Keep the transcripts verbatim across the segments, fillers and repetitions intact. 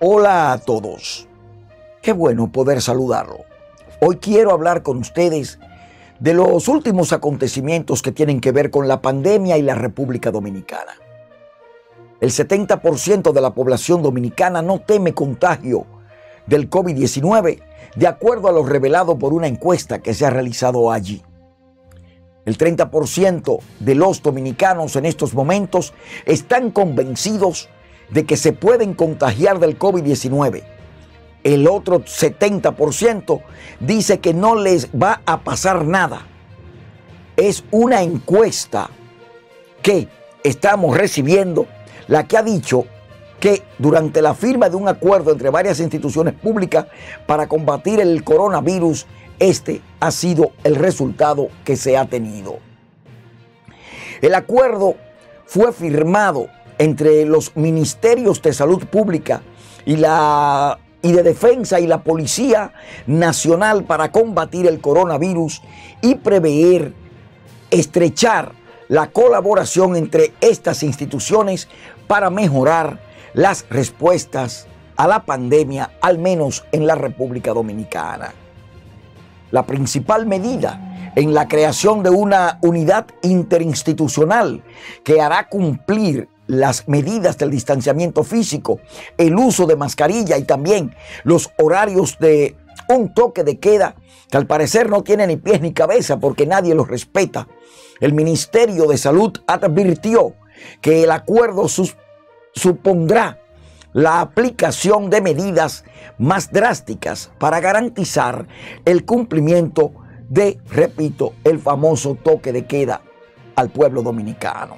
Hola a todos. Qué bueno poder saludarlo. Hoy quiero hablar con ustedes de los últimos acontecimientos que tienen que ver con la pandemia y la República Dominicana. El setenta por ciento de la población dominicana no teme contagio del COVID diecinueve, de acuerdo a lo revelado por una encuesta que se ha realizado allí. El treinta por ciento de los dominicanos en estos momentos están convencidos de que se pueden contagiar del COVID diecinueve. El otro setenta por ciento dice que no les va a pasar nada. Es una encuesta que estamos recibiendo, la que ha dicho que durante la firma de un acuerdo entre varias instituciones públicas para combatir el coronavirus, este ha sido el resultado que se ha tenido. El acuerdo fue firmado entre los ministerios de salud pública y, la, y de defensa y la Policía Nacional para combatir el coronavirus y prever estrechar la colaboración entre estas instituciones para mejorar las respuestas a la pandemia, al menos en la República Dominicana. La principal medida en la creación de una unidad interinstitucional que hará cumplir las medidas del distanciamiento físico, el uso de mascarilla y también los horarios de un toque de queda que al parecer no tiene ni pies ni cabeza porque nadie los respeta. El Ministerio de Salud advirtió que el acuerdo sus, supondrá la aplicación de medidas más drásticas para garantizar el cumplimiento de, repito, el famoso toque de queda al pueblo dominicano.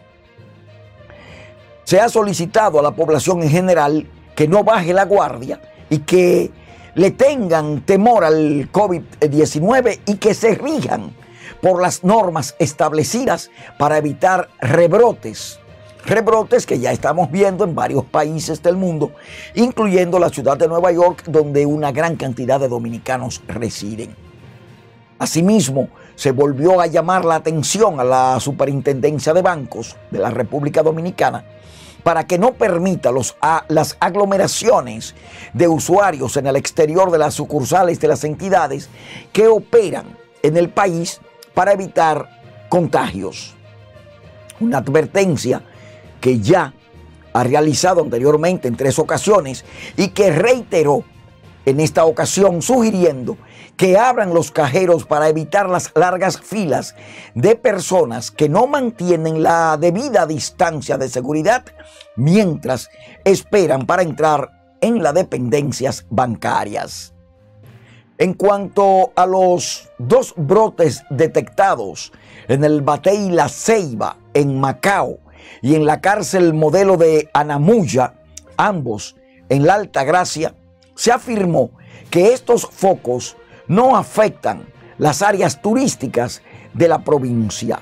Se ha solicitado a la población en general que no baje la guardia y que le tengan temor al COVID diecinueve y que se rijan por las normas establecidas para evitar rebrotes. Rebrotes que ya estamos viendo en varios países del mundo, incluyendo la ciudad de Nueva York, donde una gran cantidad de dominicanos residen. Asimismo, se volvió a llamar la atención a la Superintendencia de Bancos de la República Dominicana para que no permita los, a, las aglomeraciones de usuarios en el exterior de las sucursales de las entidades que operan en el país para evitar contagios. Una advertencia que ya ha realizado anteriormente en tres ocasiones y que reiteró en esta ocasión sugiriendo que abran los cajeros para evitar las largas filas de personas que no mantienen la debida distancia de seguridad mientras esperan para entrar en las dependencias bancarias. En cuanto a los dos brotes detectados en el Batey La Ceiba, en Macao, y en la cárcel modelo de Anamuya, ambos en la Altagracia, se afirmó que estos focos no afectan las áreas turísticas de la provincia.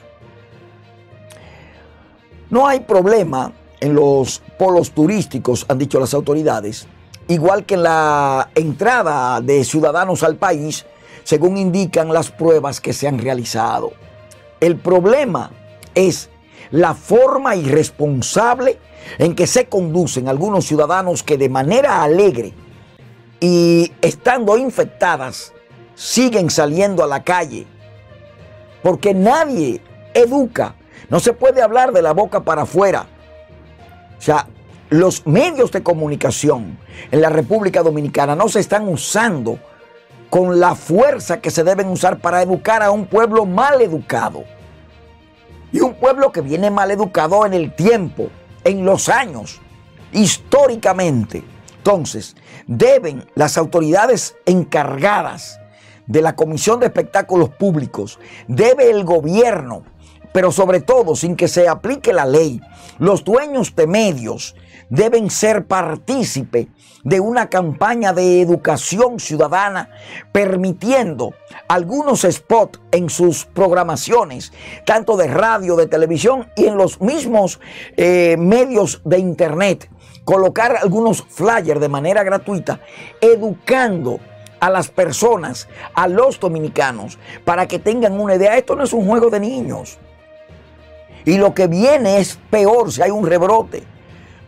No hay problema en los polos turísticos, han dicho las autoridades, igual que en la entrada de ciudadanos al país, según indican las pruebas que se han realizado. El problema es la forma irresponsable en que se conducen algunos ciudadanos que de manera alegre y estando infectadas siguen saliendo a la calle, porque nadie educa. No se puede hablar de la boca para afuera. O sea, los medios de comunicación en la República Dominicana no se están usando con la fuerza que se deben usar para educar a un pueblo mal educado. Y un pueblo que viene mal educado en el tiempo, en los años, históricamente. Entonces, deben las autoridades encargadas de la Comisión de Espectáculos Públicos, debe el gobierno, pero sobre todo sin que se aplique la ley, los dueños de medios deben ser partícipe de una campaña de educación ciudadana, permitiendo algunos spots en sus programaciones, tanto de radio, de televisión y en los mismos eh, medios de internet, colocar algunos flyers de manera gratuita, educando a las personas, a los dominicanos, para que tengan una idea. Esto no es un juego de niños. Y lo que viene es peor si hay un rebrote.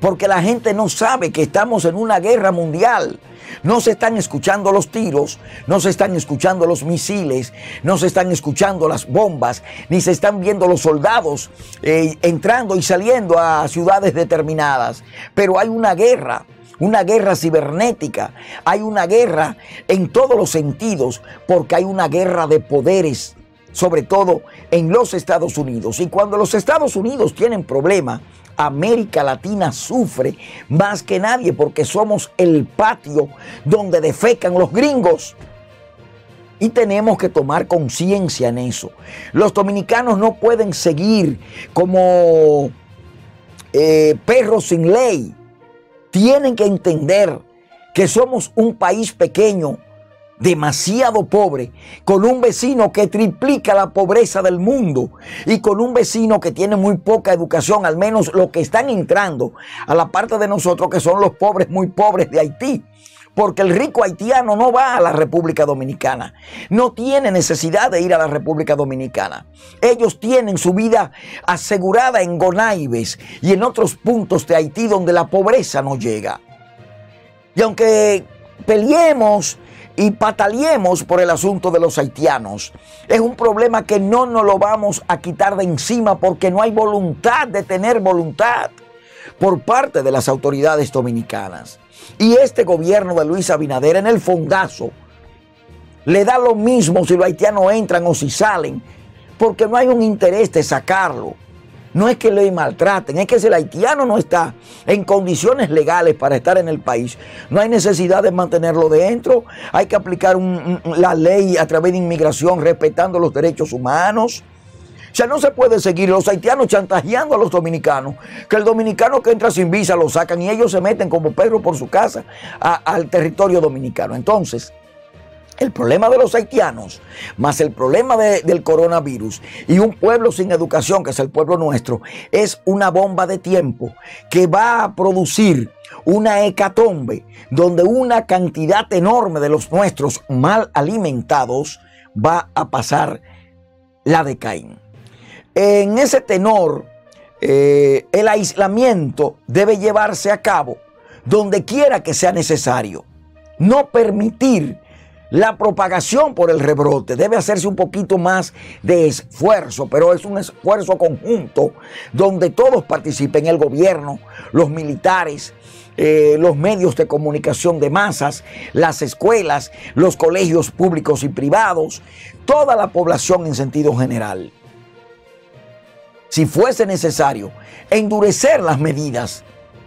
porque la gente no sabe que estamos en una guerra mundial. No se están escuchando los tiros, no se están escuchando los misiles, no se están escuchando las bombas, ni se están viendo los soldados eh, entrando y saliendo a ciudades determinadas. Pero hay una guerra, una guerra cibernética, hay una guerra en todos los sentidos, porque hay una guerra de poderes, sobre todo en los Estados Unidos. Y cuando los Estados Unidos tienen problemas, América Latina sufre más que nadie, porque somos el patio donde defecan los gringos. Y tenemos que tomar conciencia en eso. Los dominicanos no pueden seguir como eh, perros sin ley. Tienen que entender que somos un país pequeño, demasiado pobre, con un vecino que triplica la pobreza del mundo y con un vecino que tiene muy poca educación, al menos los que están entrando a la parte de nosotros, que son los pobres muy pobres de Haití. Porque el rico haitiano no va a la República Dominicana, no tiene necesidad de ir a la República Dominicana. Ellos tienen su vida asegurada en Gonaibes y en otros puntos de Haití donde la pobreza no llega. Y aunque peleemos y pataleemos por el asunto de los haitianos, es un problema que no nos lo vamos a quitar de encima, porque no hay voluntad de tener voluntad por parte de las autoridades dominicanas. Y este gobierno de Luis Abinader, en el fondazo, le da lo mismo si los haitianos entran o si salen, porque no hay un interés de sacarlo. No es que le maltraten, es que si el haitiano no está en condiciones legales para estar en el país, no hay necesidad de mantenerlo dentro. Hay que aplicar un, un, la ley a través de inmigración, respetando los derechos humanos. O sea, no se puede seguir los haitianos chantajeando a los dominicanos, que el dominicano que entra sin visa lo sacan y ellos se meten como perros por su casa a, al territorio dominicano. Entonces, el problema de los haitianos, más el problema de, del coronavirus y un pueblo sin educación, que es el pueblo nuestro, es una bomba de tiempo que va a producir una hecatombe donde una cantidad enorme de los nuestros mal alimentados va a pasar la de Caín. En ese tenor, eh, el aislamiento debe llevarse a cabo donde quiera que sea necesario. No permitir la propagación por el rebrote. Debe hacerse un poquito más de esfuerzo, pero es un esfuerzo conjunto donde todos participen: el gobierno, los militares, eh, los medios de comunicación de masas, las escuelas, los colegios públicos y privados, toda la población en sentido general. Si fuese necesario, endurecer las medidas,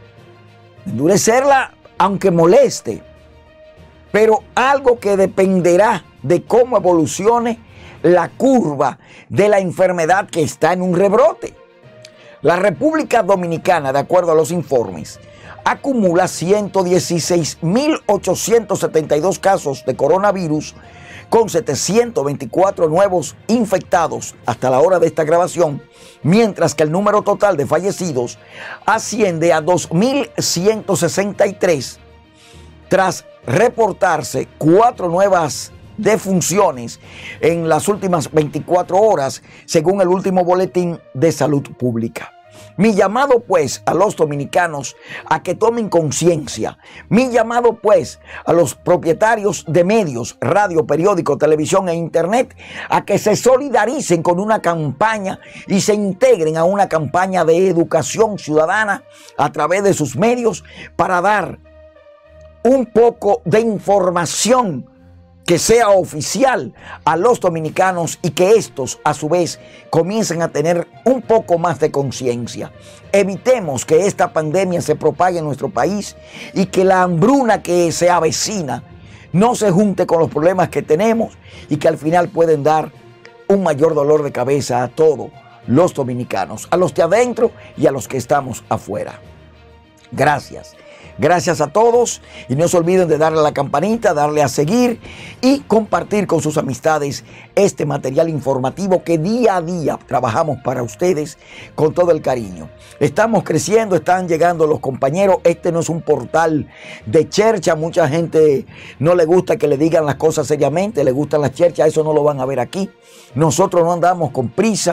endurecerla aunque moleste, pero algo que dependerá de cómo evolucione la curva de la enfermedad que está en un rebrote. La República Dominicana, de acuerdo a los informes, acumula ciento dieciséis mil ochocientos setenta y dos casos de coronavirus, con setecientos veinticuatro nuevos infectados hasta la hora de esta grabación, mientras que el número total de fallecidos asciende a dos mil ciento sesenta y tres, tras reportarse cuatro nuevas defunciones en las últimas veinticuatro horas, según el último boletín de salud pública. Mi llamado pues a los dominicanos a que tomen conciencia, mi llamado pues a los propietarios de medios, radio, periódico, televisión e internet, a que se solidaricen con una campaña y se integren a una campaña de educación ciudadana a través de sus medios, para dar un poco de información que sea oficial a los dominicanos y que estos a su vez comiencen a tener un poco más de conciencia. Evitemos que esta pandemia se propague en nuestro país y que la hambruna que se avecina no se junte con los problemas que tenemos y que al final pueden dar un mayor dolor de cabeza a todos los dominicanos, a los de adentro y a los que estamos afuera. Gracias. Gracias a todos y no se olviden de darle a la campanita, darle a seguir y compartir con sus amistades este material informativo que día a día trabajamos para ustedes con todo el cariño. Estamos creciendo, están llegando los compañeros. Este no es un portal de chercha. Mucha gente no le gusta que le digan las cosas seriamente, le gustan las cherchas, eso no lo van a ver aquí. Nosotros no andamos con prisa.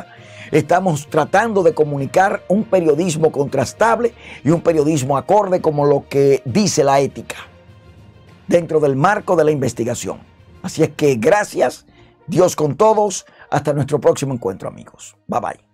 Estamos tratando de comunicar un periodismo contrastable y un periodismo acorde como lo que dice la ética, dentro del marco de la investigación. Así es que gracias, Dios con todos, hasta nuestro próximo encuentro, amigos. Bye bye.